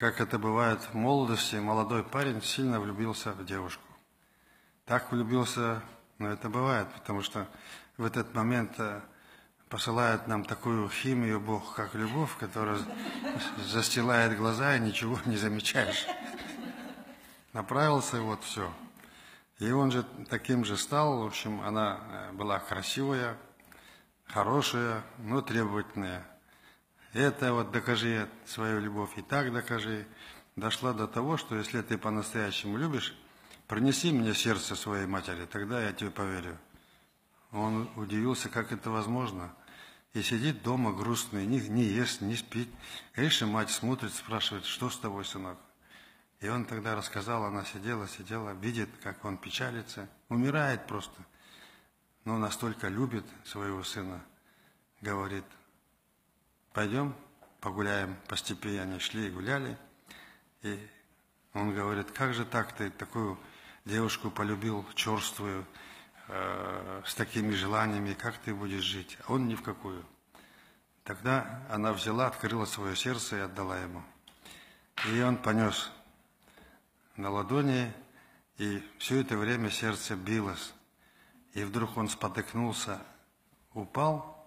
как это бывает в молодости, молодой парень сильно влюбился в девушку. Так влюбился, но это бывает, потому что в этот момент посылает нам такую химию Бог, как любовь, которая застилает глаза и ничего не замечаешь. Направился, и вот все. И он же таким же стал. В общем, она была красивая, хорошая, но требовательная. Это вот докажи свою любовь, и так докажи. Дошла до того, что если ты по-настоящему любишь, принеси мне сердце своей матери, тогда я тебе поверю. Он удивился, как это возможно. И сидит дома грустный, не ест, не спит. Конечно, мать смотрит, спрашивает, что с тобой, сынок? И он тогда рассказал, она сидела, видит, как он печалится, умирает просто. Но настолько любит своего сына, говорит, пойдем погуляем по степи. Они шли и гуляли. И он говорит, как же так ты такую девушку полюбил, черствую, с такими желаниями, как ты будешь жить? А он ни в какую. Тогда она взяла, открыла свое сердце и отдала ему. И он понес на ладони, и все это время сердце билось. И вдруг он спотыкнулся, упал,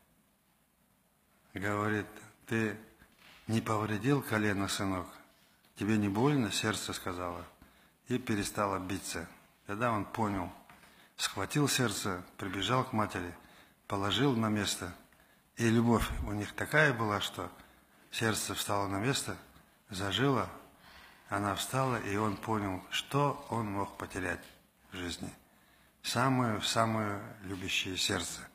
говорит, ты не повредил колено, сынок? Тебе не больно? Сердце сказала. И перестало биться. Тогда он понял, схватил сердце, прибежал к матери, положил на место. И любовь у них такая была, что сердце встало на место, зажило, она встала, и он понял, что он мог потерять в жизни. Самое любящее сердце.